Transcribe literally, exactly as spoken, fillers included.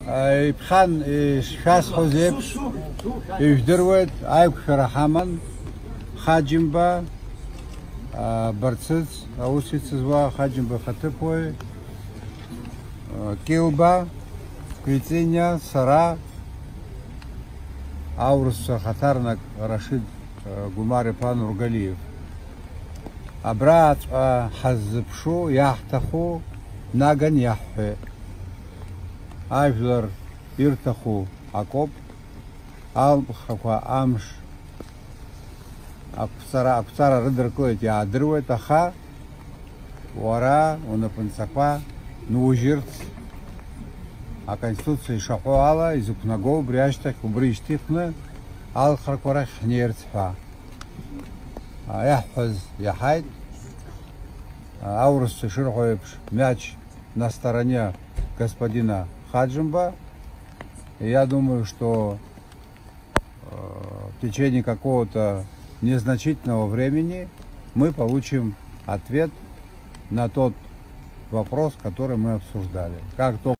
Ипхан шас хозепш ихдервет айк харахаман хаджимба барцыз аусицызва хаджимба хатыпой килба квициня сара аурус хатарнак Рашид Гумар Ипан Ургалиев абрат хазпшу яхтаху наган яхве Айфлер иртаху акоп алхаква амш апсара апсара рыдыркует я адрывает аха вара унапынсаква нужирц а конституция шахуала из упнаго бряштах убриштихна алхаквара хнерцфа яхфаз яхайт аурус ширхоепш мяч на стороне господина Хаджимба. Я думаю, что э, в течение какого-то незначительного времени мы получим ответ на тот вопрос, который мы обсуждали. Как только